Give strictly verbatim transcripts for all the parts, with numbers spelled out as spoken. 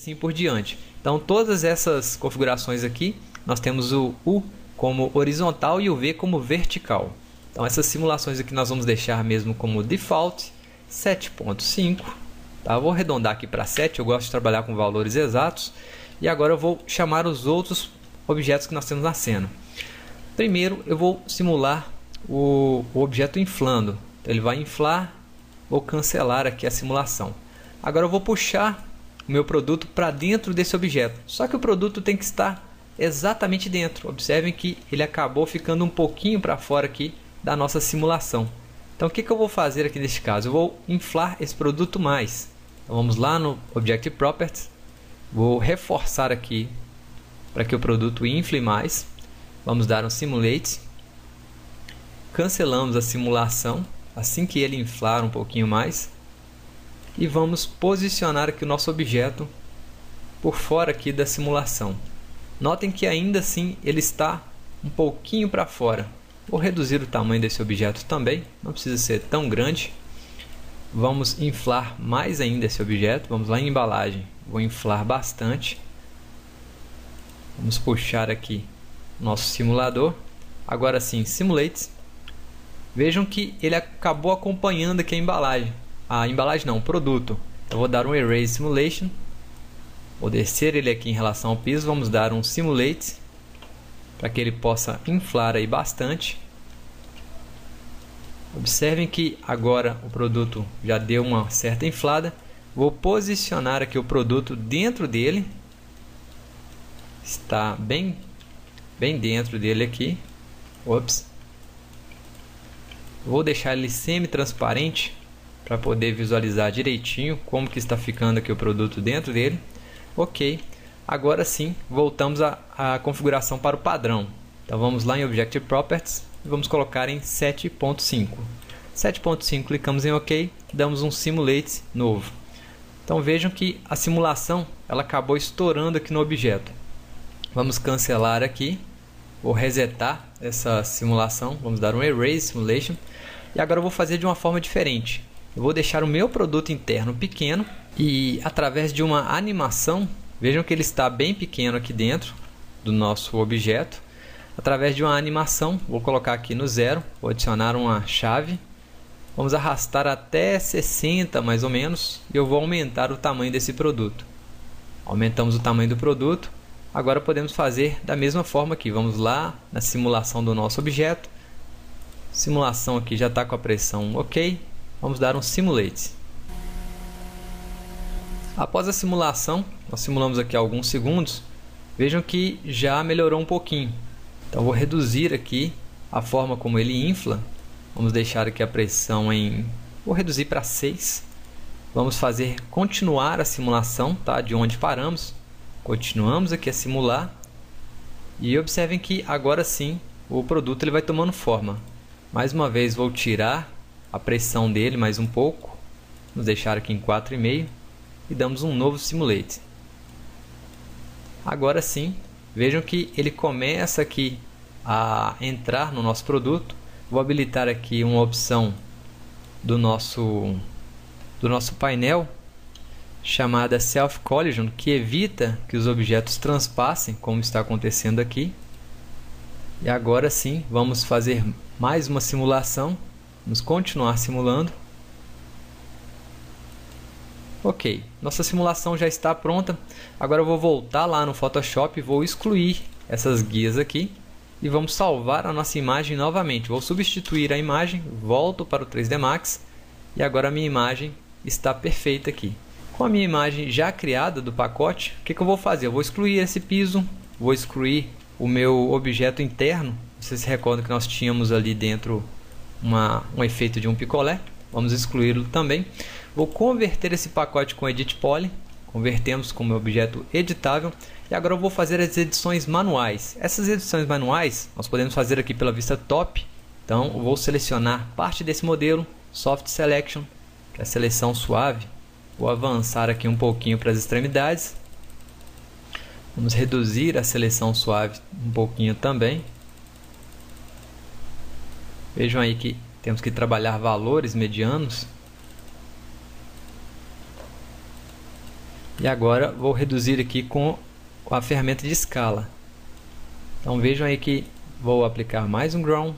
assim por diante. Então todas essas configurações aqui, nós temos o U como horizontal e o V como vertical. Então essas simulações aqui nós vamos deixar mesmo como default sete ponto cinco. Tá? Vou arredondar aqui para sete, eu gosto de trabalhar com valores exatos. E agora eu vou chamar os outros objetos que nós temos na cena. Primeiro eu vou simular o, o objeto inflando. Então, ele vai inflar, vou cancelar aqui a simulação. Agora eu vou puxar o meu produto para dentro desse objeto. Só que o produto tem que estar exatamente dentro. Observem que ele acabou ficando um pouquinho para fora aqui da nossa simulação. Então o que, que eu vou fazer aqui neste caso? Eu vou inflar esse produto mais. Então, vamos lá no Object Properties. Vou reforçar aqui para que o produto infle mais. Vamos dar um Simulate. Cancelamos a simulação assim que ele inflar um pouquinho mais. E vamos posicionar aqui o nosso objeto por fora aqui da simulação. Notem que ainda assim ele está um pouquinho para fora. Vou reduzir o tamanho desse objeto também, não precisa ser tão grande. Vamos inflar mais ainda esse objeto. Vamos lá em embalagem, vou inflar bastante. Vamos puxar aqui nosso simulador. Agora sim, Simulate. Vejam que ele acabou acompanhando aqui a embalagem. A embalagem não, o produto. Eu vou dar um Erase Simulation. Vou descer ele aqui em relação ao piso. Vamos dar um Simulate para que ele possa inflar aí bastante. Observem que agora o produto já deu uma certa inflada. Vou posicionar aqui o produto dentro dele. Está bem, bem dentro dele aqui. Ops. Vou deixar ele semi-transparente para poder visualizar direitinho como que está ficando aqui o produto dentro dele. Ok. Agora sim, voltamos à, à configuração para o padrão. Então vamos lá em Object Properties e vamos colocar em sete ponto cinco. sete ponto cinco, clicamos em OK, damos um Simulate novo. Então vejam que a simulação ela acabou estourando aqui no objeto. Vamos cancelar aqui, vou resetar essa simulação, vamos dar um Erase Simulation. E agora eu vou fazer de uma forma diferente. Eu vou deixar o meu produto interno pequeno e através de uma animação, vejam que ele está bem pequeno aqui dentro do nosso objeto. Através de uma animação, vou colocar aqui no zero, vou adicionar uma chave. Vamos arrastar até sessenta mais ou menos e eu vou aumentar o tamanho desse produto. Aumentamos o tamanho do produto. Agora podemos fazer da mesma forma aqui. Vamos lá na simulação do nosso objeto. Simulação aqui já está com a pressão OK. Vamos dar um Simulate. Após a simulação, nós simulamos aqui alguns segundos. Vejam que já melhorou um pouquinho. Então vou reduzir aqui a forma como ele infla. Vamos deixar aqui a pressão em... Vou reduzir para seis. Vamos fazer continuar a simulação, tá? De onde paramos. Continuamos aqui a simular. E observem que agora sim o produto ele vai tomando forma. Mais uma vez vou tirar a pressão dele mais um pouco. Vamos deixar aqui em quatro vírgula cinco. E damos um novo Simulate. Agora sim, vejam que ele começa aqui a entrar no nosso produto. Vou habilitar aqui uma opção do nosso, do nosso painel chamada Self Collision, que evita que os objetos transpassem, como está acontecendo aqui. E agora sim, vamos fazer mais uma simulação. Vamos continuar simulando. Ok, nossa simulação já está pronta. Agora eu vou voltar lá no Photoshop e vou excluir essas guias aqui. E vamos salvar a nossa imagem novamente. Vou substituir a imagem, volto para o três D Max. E agora a minha imagem está perfeita aqui. Com a minha imagem já criada do pacote, o que, que eu vou fazer? Eu vou excluir esse piso, vou excluir o meu objeto interno. Vocês se recordam que nós tínhamos ali dentro uma, um efeito de um picolé. Vamos excluí-lo também. Vou converter esse pacote com Edit Poly. Convertemos como objeto editável. E agora eu vou fazer as edições manuais. Essas edições manuais nós podemos fazer aqui pela vista top. Então eu vou selecionar parte desse modelo, Soft Selection, que é a seleção suave. Vou avançar aqui um pouquinho para as extremidades. Vamos reduzir a seleção suave um pouquinho também. Vejam aí que temos que trabalhar valores medianos. E agora vou reduzir aqui com a ferramenta de escala. Então vejam aí que vou aplicar mais um ground.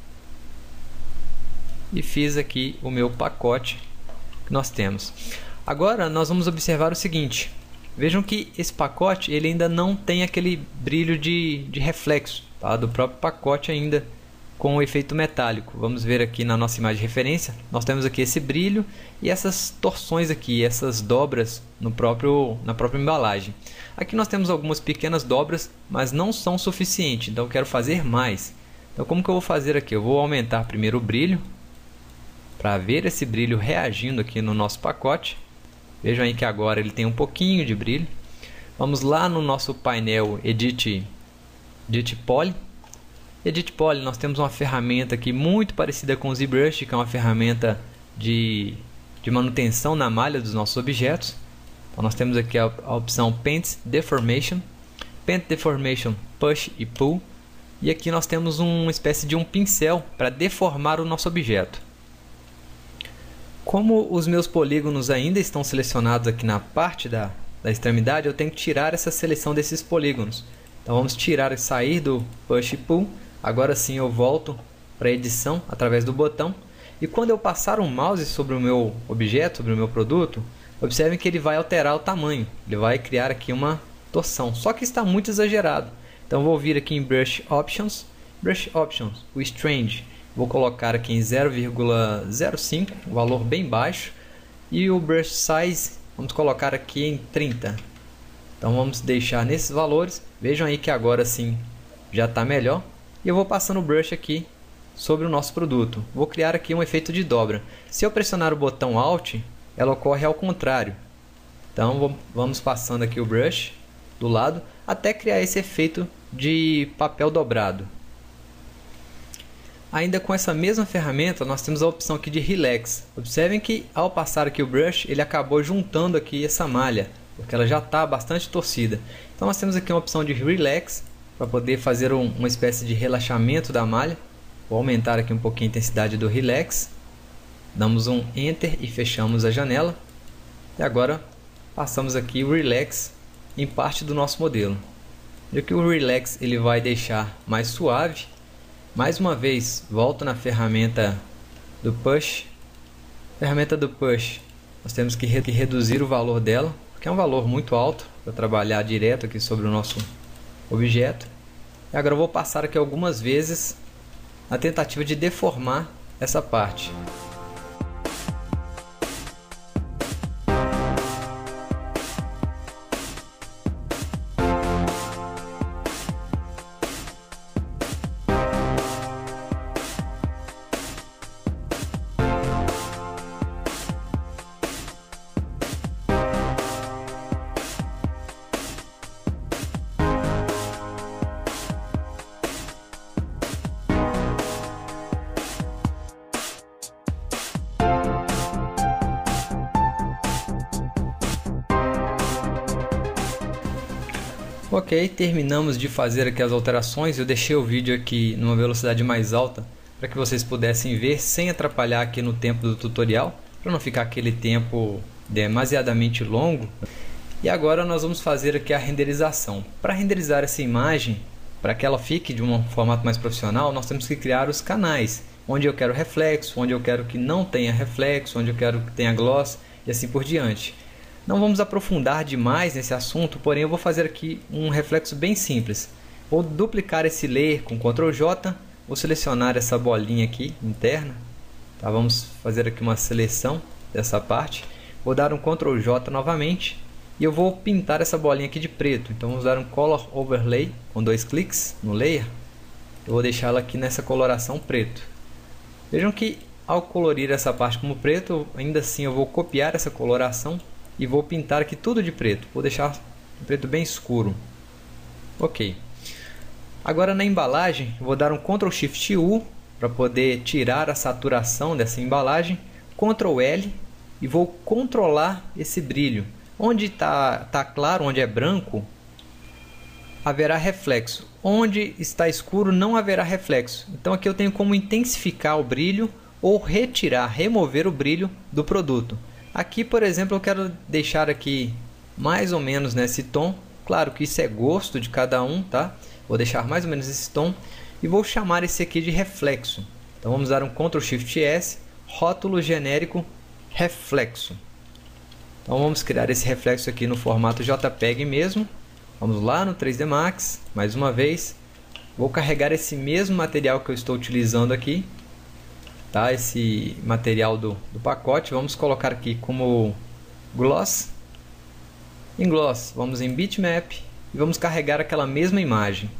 E fiz aqui o meu pacote que nós temos. Agora nós vamos observar o seguinte. Vejam que esse pacote ele ainda não tem aquele brilho de, de reflexo, tá? Do próprio pacote ainda com o efeito metálico. Vamos ver aqui na nossa imagem de referência. Nós temos aqui esse brilho e essas torções aqui, essas dobras no próprio, na própria embalagem. Aqui nós temos algumas pequenas dobras, mas não são suficientes. Então eu quero fazer mais. Então como que eu vou fazer aqui? Eu vou aumentar primeiro o brilho, para ver esse brilho reagindo aqui no nosso pacote. Vejam aí que agora ele tem um pouquinho de brilho. Vamos lá no nosso painel Edit, Edit Poly. Edit Poly, nós temos uma ferramenta aqui muito parecida com o ZBrush, que é uma ferramenta de, de manutenção na malha dos nossos objetos. Então nós temos aqui a, a opção Paint Deformation, Paint Deformation Push e Pull. E aqui nós temos uma espécie de um pincel para deformar o nosso objeto. Como os meus polígonos ainda estão selecionados aqui na parte da, da extremidade, eu tenho que tirar essa seleção desses polígonos. Então vamos tirar e sair do Push e Pull. Agora sim eu volto para a edição através do botão. E quando eu passar o mouse sobre o meu objeto, sobre o meu produto, observem que ele vai alterar o tamanho. Ele vai criar aqui uma torção, só que está muito exagerado. Então vou vir aqui em Brush Options, Brush Options, o Strange. Vou colocar aqui em zero vírgula zero cinco, um valor bem baixo. E o Brush Size, vamos colocar aqui em trinta. Então vamos deixar nesses valores. Vejam aí que agora sim já está melhor. E eu vou passando o brush aqui sobre o nosso produto. Vou criar aqui um efeito de dobra. Se eu pressionar o botão Alt, ela ocorre ao contrário. Então vamos passando aqui o brush do lado até criar esse efeito de papel dobrado. Ainda com essa mesma ferramenta, nós temos a opção aqui de Relax. Observem que ao passar aqui o brush, ele acabou juntando aqui essa malha, porque ela já está bastante torcida. Então nós temos aqui uma opção de Relax, para poder fazer um, uma espécie de relaxamento da malha. Vou aumentar aqui um pouquinho a intensidade do Relax. Damos um Enter e fechamos a janela. E agora passamos aqui o Relax em parte do nosso modelo. E aqui o Relax ele vai deixar mais suave. Mais uma vez, volto na ferramenta do Push. Ferramenta do Push, nós temos que, re que reduzir o valor dela, porque é um valor muito alto para trabalhar direto aqui sobre o nosso objeto. E agora eu vou passar aqui algumas vezes na tentativa de deformar essa parte. Ok, terminamos de fazer aqui as alterações. Eu deixei o vídeo aqui numa velocidade mais alta para que vocês pudessem ver sem atrapalhar aqui no tempo do tutorial, para não ficar aquele tempo demasiadamente longo. E agora nós vamos fazer aqui a renderização. Para renderizar essa imagem, para que ela fique de um formato mais profissional, nós temos que criar os canais, onde eu quero reflexo, onde eu quero que não tenha reflexo, onde eu quero que tenha gloss e assim por diante. Não vamos aprofundar demais nesse assunto, porém eu vou fazer aqui um reflexo bem simples. Vou duplicar esse layer com control J, vou selecionar essa bolinha aqui interna. Tá, vamos fazer aqui uma seleção dessa parte. Vou dar um control J novamente e eu vou pintar essa bolinha aqui de preto. Então vamos dar um Color Overlay com dois cliques no layer. Eu vou deixá-la aqui nessa coloração preto. Vejam que ao colorir essa parte como preto, ainda assim eu vou copiar essa coloração e vou pintar aqui tudo de preto. Vou deixar um preto bem escuro. Ok. Agora na embalagem, vou dar um control shift U para poder tirar a saturação dessa embalagem. control L e vou controlar esse brilho. Onde está tá claro, onde é branco, haverá reflexo. Onde está escuro, não haverá reflexo. Então aqui eu tenho como intensificar o brilho ou retirar, remover o brilho do produto. Aqui, por exemplo, eu quero deixar aqui mais ou menos nesse tom. Claro que isso é gosto de cada um, tá? Vou deixar mais ou menos esse tom e vou chamar esse aqui de reflexo. Então vamos dar um control shift S, rótulo genérico reflexo. Então vamos criar esse reflexo aqui no formato JPEG mesmo. Vamos lá no três D Max, mais uma vez. Vou carregar esse mesmo material que eu estou utilizando aqui, tá? Esse material do, do pacote. Vamos colocar aqui como gloss. Em gloss, vamos em bitmap e vamos carregar aquela mesma imagem.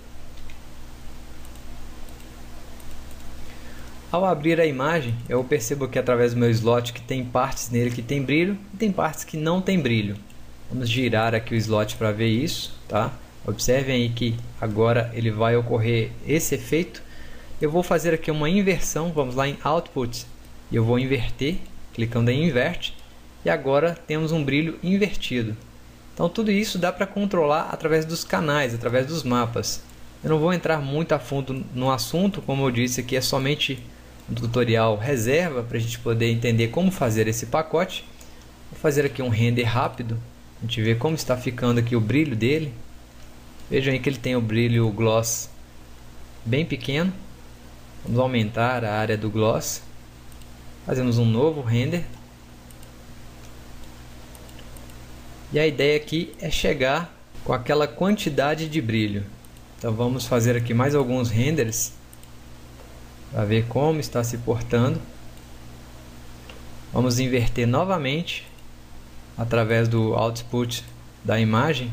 Ao abrir a imagem, eu percebo que através do meu slot que tem partes nele que tem brilho e tem partes que não tem brilho. Vamos girar aqui o slot para ver isso, tá? Observem aí que agora ele vai ocorrer esse efeito. Eu vou fazer aqui uma inversão, vamos lá em Output e eu vou inverter, clicando em Invert, e agora temos um brilho invertido. Então tudo isso dá para controlar através dos canais, através dos mapas. Eu não vou entrar muito a fundo no assunto, como eu disse aqui é somente um tutorial reserva para a gente poder entender como fazer esse pacote. Vou fazer aqui um render rápido, a gente vê como está ficando aqui o brilho dele. Vejam aí que ele tem o brilho gloss bem pequeno. Vamos aumentar a área do gloss. Fazemos um novo render. E a ideia aqui é chegar com aquela quantidade de brilho. Então vamos fazer aqui mais alguns renders para ver como está se portando. Vamos inverter novamente através do output da imagem.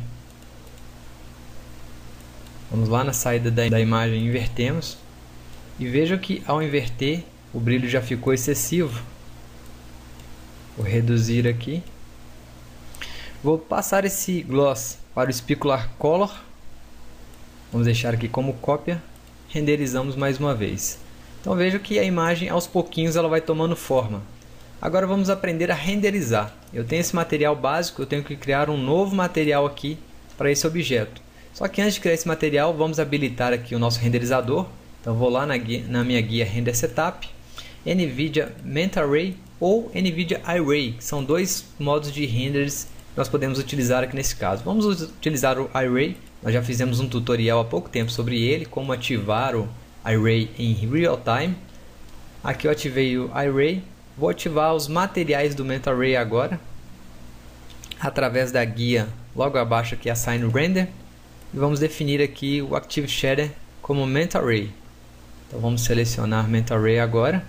Vamos lá na saída da, da imagem, invertemos. E vejam que ao inverter o brilho já ficou excessivo. Vou reduzir aqui. Vou passar esse gloss para o Specular Color. Vamos deixar aqui como cópia. Renderizamos mais uma vez. Então veja que a imagem aos pouquinhos ela vai tomando forma. Agora vamos aprender a renderizar. Eu tenho esse material básico, eu tenho que criar um novo material aqui para esse objeto. Só que antes de criar esse material, vamos habilitar aqui o nosso renderizador. Então vou lá na, guia, na minha guia Render Setup, NVIDIA Mental Array ou NVIDIA Array, que são dois modos de renders que nós podemos utilizar aqui nesse caso. Vamos utilizar o Array, nós já fizemos um tutorial há pouco tempo sobre ele, como ativar o Array em Real Time. Aqui eu ativei o Array, vou ativar os materiais do Mental Array agora, através da guia logo abaixo aqui, Assign Render, e vamos definir aqui o Active Shader como Mental Array. Então vamos selecionar Mental Array agora,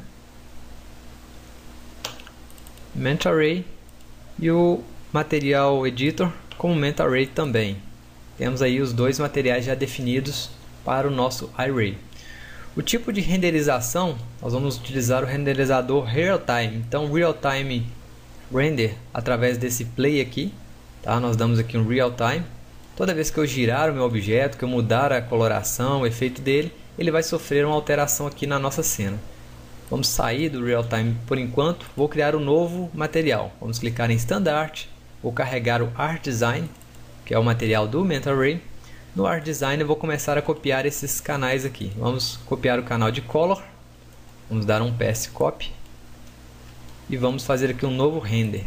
Mental Array, e o Material Editor como Mental Array também. Temos aí os dois materiais já definidos para o nosso Array. O tipo de renderização, nós vamos utilizar o renderizador Real Time. Então Real Time Render, através desse play aqui, tá? Nós damos aqui um Real Time. Toda vez que eu girar o meu objeto, que eu mudar a coloração, o efeito dele, ele vai sofrer uma alteração aqui na nossa cena. Vamos sair do Real Time por enquanto, vou criar um novo material. Vamos clicar em Standard, vou carregar o Art Design, que é o material do Mental Array. No Art Design eu vou começar a copiar esses canais aqui. Vamos copiar o canal de Color, vamos dar um P S Copy e vamos fazer aqui um novo render.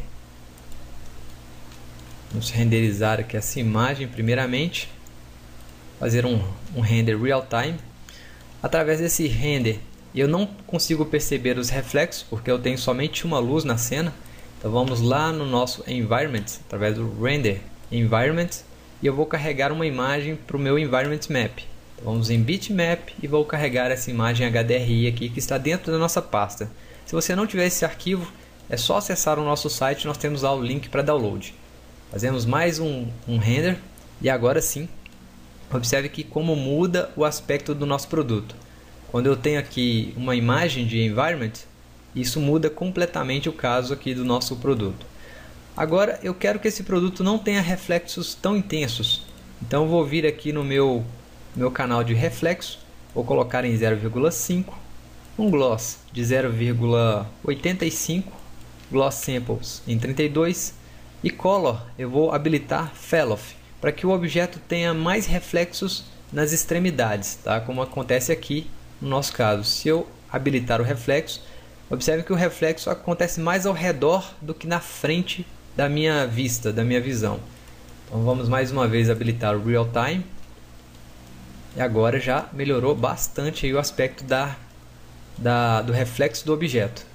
Vamos renderizar aqui essa imagem primeiramente, fazer um, um render real time. Através desse render eu não consigo perceber os reflexos porque eu tenho somente uma luz na cena. Então vamos lá no nosso Environment, através do Render Environment, e eu vou carregar uma imagem para o meu Environment Map. Então vamos em Bitmap e vou carregar essa imagem H D R I aqui que está dentro da nossa pasta. Se você não tiver esse arquivo, é só acessar o nosso site, nós temos lá o link para download. Fazemos mais um, um render e agora sim, observe que como muda o aspecto do nosso produto. Quando eu tenho aqui uma imagem de Environment, isso muda completamente o caso aqui do nosso produto. Agora eu quero que esse produto não tenha reflexos tão intensos. Então eu vou vir aqui no meu, meu canal de reflexo, vou colocar em zero vírgula cinco, um gloss de zero vírgula oitenta e cinco, gloss samples em trinta e dois e color eu vou habilitar Fellow para que o objeto tenha mais reflexos nas extremidades, tá? Como acontece aqui no nosso caso. Se eu habilitar o reflexo, observe que o reflexo acontece mais ao redor do que na frente da minha vista, da minha visão. Então vamos mais uma vez habilitar o Real Time. E agora já melhorou bastante aí o aspecto da, da, do reflexo do objeto.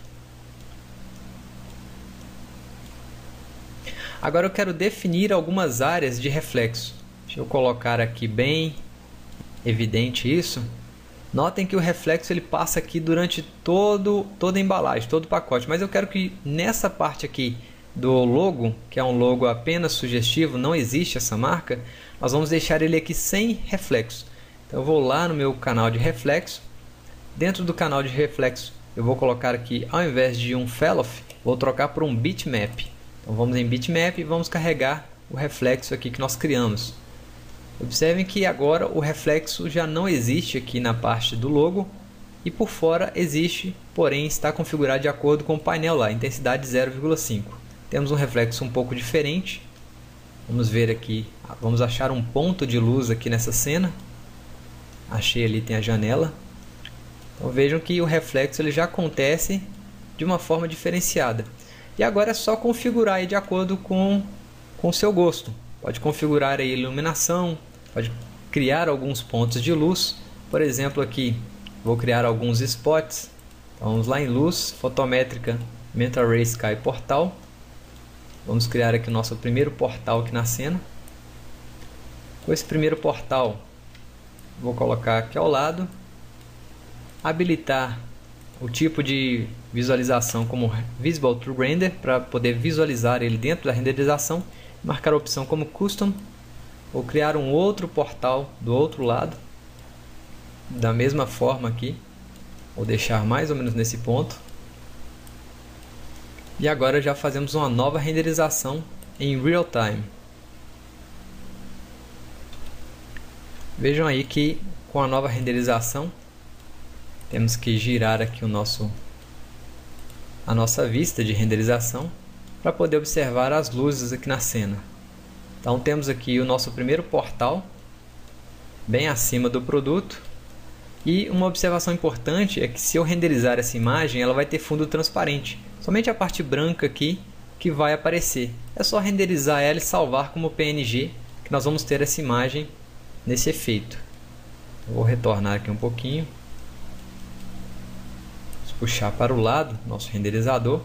Agora eu quero definir algumas áreas de reflexo. Deixa eu colocar aqui bem evidente isso. Notem que o reflexo ele passa aqui durante todo, toda a embalagem, todo o pacote. Mas eu quero que nessa parte aqui do logo, que é um logo apenas sugestivo, não existe essa marca, nós vamos deixar ele aqui sem reflexo. Então eu vou lá no meu canal de reflexo. Dentro do canal de reflexo eu vou colocar aqui, ao invés de um Fellow, vou trocar por um Bitmap. Então vamos em Bitmap e vamos carregar o reflexo aqui que nós criamos. Observem que agora o reflexo já não existe aqui na parte do logo e por fora existe, porém está configurado de acordo com o painel lá, intensidade zero vírgula cinco. Temos um reflexo um pouco diferente. Vamos ver aqui, vamos achar um ponto de luz aqui nessa cena. Achei ali, tem a janela. Então vejam que o reflexo ele já acontece de uma forma diferenciada. E agora é só configurar aí de acordo com o seu gosto. Pode configurar a iluminação, pode criar alguns pontos de luz. Por exemplo, aqui vou criar alguns spots. Então, vamos lá em luz, fotométrica, Mental Ray Sky Portal. Vamos criar aqui o nosso primeiro portal aqui na cena. Com esse primeiro portal, vou colocar aqui ao lado. Habilitar o tipo de visualização como Visible to Render, para poder visualizar ele dentro da renderização. Marcar a opção como Custom. Vou criar um outro portal do outro lado. Da mesma forma aqui. Vou deixar mais ou menos nesse ponto. E agora já fazemos uma nova renderização em Real Time. Vejam aí que com a nova renderização temos que girar aqui o nosso, a nossa vista de renderização para poder observar as luzes aqui na cena. Então temos aqui o nosso primeiro portal bem acima do produto. E uma observação importante é que se eu renderizar essa imagem, ela vai ter fundo transparente. Somente a parte branca aqui que vai aparecer. É só renderizar ela e salvar como P N G que nós vamos ter essa imagem nesse efeito. Vou retornar aqui um pouquinho. Vamos puxar para o lado nosso renderizador.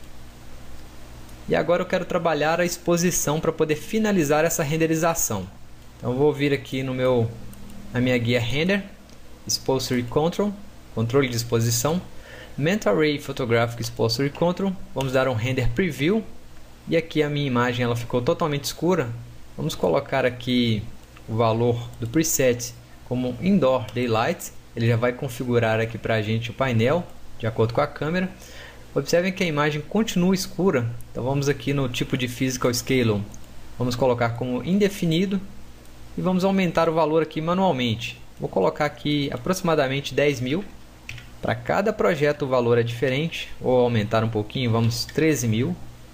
E agora eu quero trabalhar a exposição para poder finalizar essa renderização. Então eu vou vir aqui no meu, na minha guia Render, Exposure Control, controle de exposição, Mental Ray Photographic Exposure Control. Vamos dar um Render Preview. E aqui a minha imagem ela ficou totalmente escura. Vamos colocar aqui o valor do preset como Indoor Daylight. Ele já vai configurar aqui para a gente o painel de acordo com a câmera. Observem que a imagem continua escura. Então vamos aqui no tipo de Physical Scale. Vamos colocar como indefinido. E vamos aumentar o valor aqui manualmente. Vou colocar aqui aproximadamente dez mil. Para cada projeto o valor é diferente. Vou aumentar um pouquinho, vamos treze mil.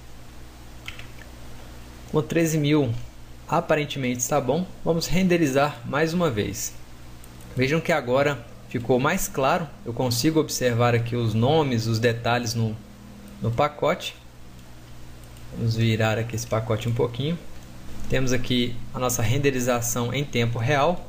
Com treze mil aparentemente está bom. Vamos renderizar mais uma vez. Vejam que agora ficou mais claro. Eu consigo observar aqui os nomes, os detalhes no, no pacote. Vamos virar aqui esse pacote um pouquinho. Temos aqui a nossa renderização em tempo real.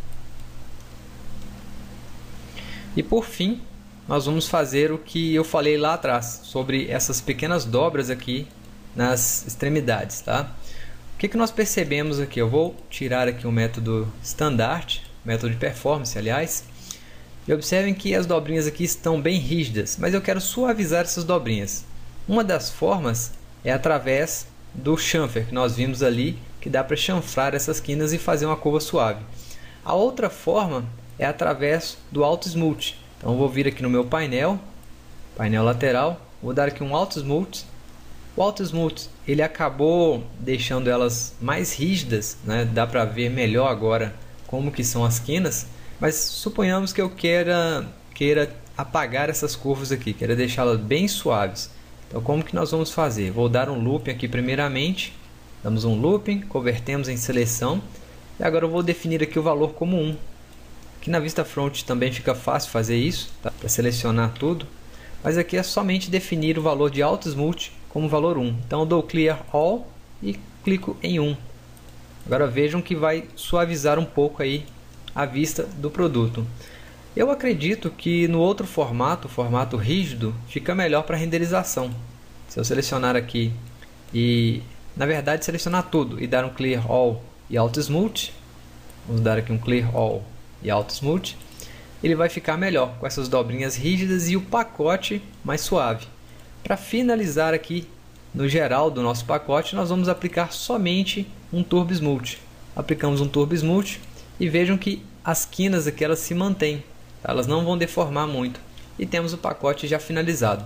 E por fim, nós vamos fazer o que eu falei lá atrás, sobre essas pequenas dobras aqui nas extremidades. Tá? O que, que nós percebemos aqui? Eu vou tirar aqui o método Standard, método de performance, aliás. E observem que as dobrinhas aqui estão bem rígidas, mas eu quero suavizar essas dobrinhas. Uma das formas é através do chamfer, que nós vimos ali, que dá para chanfrar essas quinas e fazer uma curva suave. A outra forma é através do Auto Smooth. Então eu vou vir aqui no meu painel, painel lateral, vou dar aqui um Auto Smooth. O Auto Smooth ele acabou deixando elas mais rígidas, né? Dá para ver melhor agora como que são as quinas, mas suponhamos que eu queira, queira apagar essas curvas aqui, queira deixá-las bem suaves. Então como que nós vamos fazer? Vou dar um looping aqui primeiramente, damos um looping, convertemos em seleção e agora eu vou definir aqui o valor como um. Aqui na vista front também fica fácil fazer isso, tá? Para selecionar tudo, mas aqui é somente definir o valor de Auto Smooth como valor um. Então eu dou Clear All e clico em um. Agora vejam que vai suavizar um pouco aí a vista do produto. Eu acredito que no outro formato, formato rígido, fica melhor para renderização. Se eu selecionar aqui e, na verdade, selecionar tudo e dar um Clear All e Auto Smooth, vamos dar aqui um Clear All e Auto Smooth, ele vai ficar melhor com essas dobrinhas rígidas e o pacote mais suave. Para finalizar aqui, no geral do nosso pacote, nós vamos aplicar somente um Turbo Smooth. Aplicamos um Turbo Smooth e vejam que as quinas aqui elas se mantêm, elas não vão deformar muito. E temos o pacote já finalizado.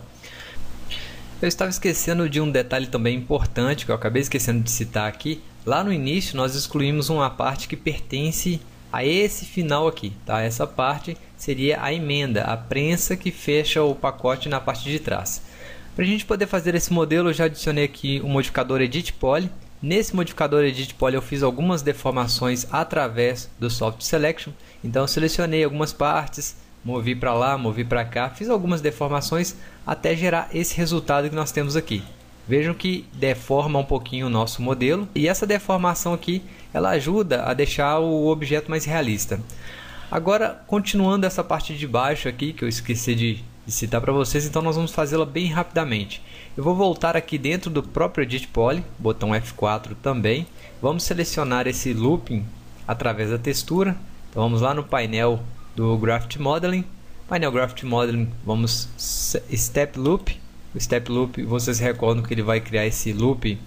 Eu estava esquecendo de um detalhe também importante que eu acabei esquecendo de citar aqui. Lá no início nós excluímos uma parte que pertence a esse final aqui, tá? Essa parte seria a emenda, a prensa que fecha o pacote na parte de trás. Para a gente poder fazer esse modelo, eu já adicionei aqui o modificador Edit Poly. Nesse modificador Edit Poly eu fiz algumas deformações através do Soft Selection. Então eu selecionei algumas partes, movi para lá, movi para cá, fiz algumas deformações até gerar esse resultado que nós temos aqui. Vejam que deforma um pouquinho o nosso modelo e essa deformação aqui ela ajuda a deixar o objeto mais realista. Agora, continuando essa parte de baixo aqui que eu esqueci de de citar para vocês, então nós vamos fazê-la bem rapidamente. Eu vou voltar aqui dentro do próprio Edit Poly, botão F quatro também. Vamos selecionar esse looping através da textura. Então vamos lá no painel do Graphite Modeling. Painel Graphite Modeling, vamos Step Loop. O Step Loop, vocês recordam que ele vai criar esse loop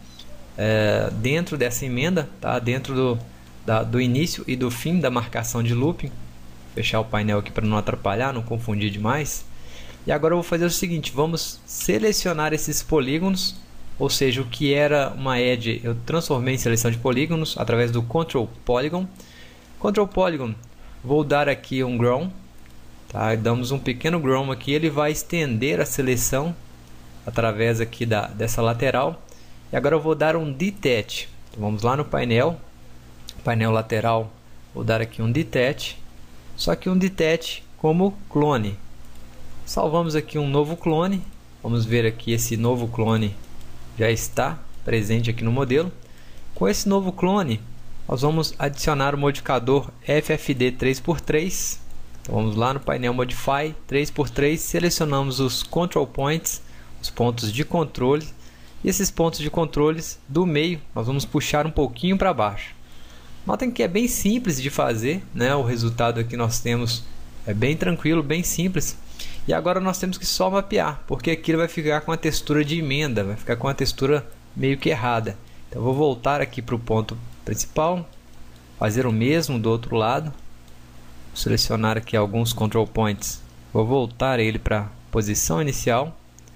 é, dentro dessa emenda, tá? Dentro do, da, do início e do fim da marcação de looping. Vou fechar o painel aqui para não atrapalhar, não confundir demais. E agora eu vou fazer o seguinte, vamos selecionar esses polígonos, ou seja, o que era uma edge eu transformei em seleção de polígonos através do Control Polygon. Control Polygon, vou dar aqui um Grown, tá? Damos um pequeno Grown aqui, ele vai estender a seleção através aqui da, dessa lateral. E agora eu vou dar um Detach, então vamos lá no painel, painel lateral, vou dar aqui um Detach, só que um Detach como clone. Salvamos aqui um novo clone. Vamos ver aqui, esse novo clone já está presente aqui no modelo. Com esse novo clone, nós vamos adicionar o modificador F F D três por três. Então vamos lá no painel Modify três por três, selecionamos os Control Points, os pontos de controle. E esses pontos de controles do meio, nós vamos puxar um pouquinho para baixo. Notem que é bem simples de fazer, né? O resultado aqui nós temos é bem tranquilo, bem simples. E agora nós temos que só mapear, porque aqui ele vai ficar com a textura de emenda, vai ficar com a textura meio que errada. Então eu vou voltar aqui para o ponto principal, fazer o mesmo do outro lado. Vou selecionar aqui alguns control points, vou voltar ele para a posição inicial.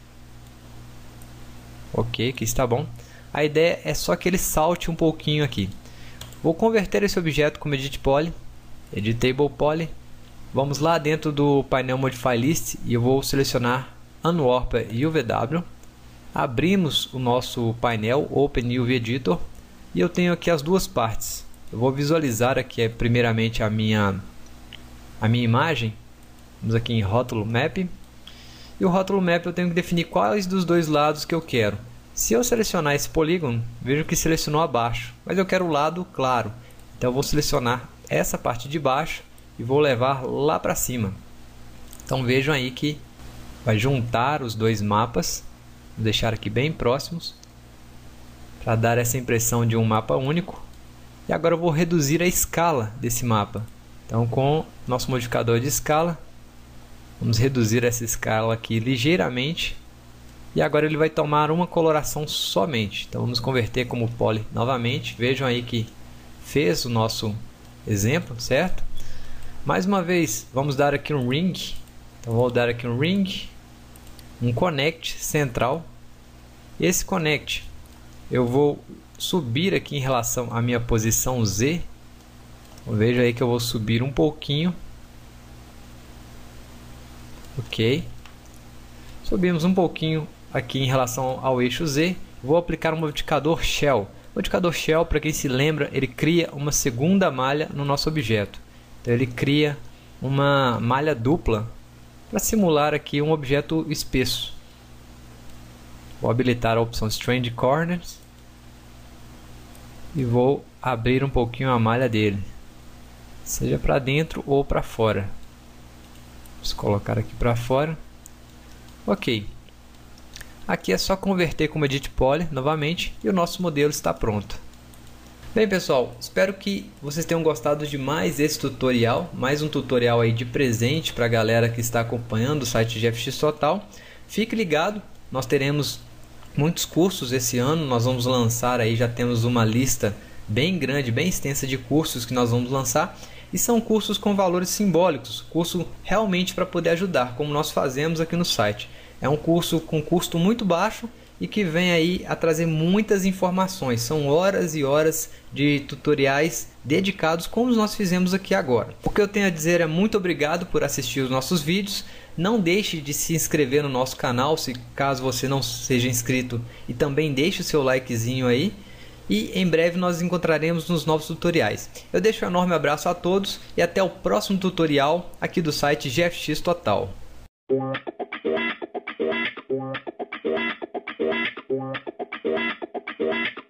Ok, aqui está bom. A ideia é só que ele salte um pouquinho aqui. Vou converter esse objeto como Edit Poly, Editable Poly. Vamos lá dentro do painel Modify List e eu vou selecionar Unwarp U V W. Abrimos o nosso painel Open U V Editor e eu tenho aqui as duas partes. Eu vou visualizar aqui primeiramente a minha, a minha imagem. Vamos aqui em Rótulo Map. E o Rótulo Map eu tenho que definir quais dos dois lados que eu quero. Se eu selecionar esse polígono, vejo que selecionou abaixo, mas eu quero o lado claro. Então eu vou selecionar essa parte de baixo e vou levar lá para cima. Então vejam aí que vai juntar os dois mapas, vou deixar aqui bem próximos para dar essa impressão de um mapa único. E agora eu vou reduzir a escala desse mapa. Então com nosso modificador de escala, vamos reduzir essa escala aqui ligeiramente. E agora ele vai tomar uma coloração somente. Então vamos converter como Poly novamente. Vejam aí que fez o nosso exemplo, certo? Mais uma vez, vamos dar aqui um ring. Então vou dar aqui um ring, um connect central. Esse connect eu vou subir aqui em relação à minha posição Z. Então, veja aí que eu vou subir um pouquinho. Ok. Subimos um pouquinho aqui em relação ao eixo Z. Vou aplicar um modificador Shell. O modificador Shell, para quem se lembra, ele cria uma segunda malha no nosso objeto. Então ele cria uma malha dupla para simular aqui um objeto espesso. Vou habilitar a opção Strand Corners e vou abrir um pouquinho a malha dele, seja para dentro ou para fora. Vamos colocar aqui para fora. Ok. Aqui é só converter como Edit Poly novamente e o nosso modelo está pronto. Bem pessoal, espero que vocês tenham gostado de mais esse tutorial, mais um tutorial aí de presente para a galera que está acompanhando o site G F X Total. Fique ligado, nós teremos muitos cursos esse ano, nós vamos lançar aí, já temos uma lista bem grande, bem extensa de cursos que nós vamos lançar. E são cursos com valores simbólicos, curso realmente para poder ajudar, como nós fazemos aqui no site. É um curso com custo muito baixo e que vem aí a trazer muitas informações. São horas e horas de tutoriais dedicados como nós fizemos aqui agora. O que eu tenho a dizer é muito obrigado por assistir os nossos vídeos. Não deixe de se inscrever no nosso canal, se caso você não seja inscrito, e também deixe o seu likezinho aí. E em breve nós nos encontraremos nos novos tutoriais. Eu deixo um enorme abraço a todos e até o próximo tutorial aqui do site G F X Total. Yeah.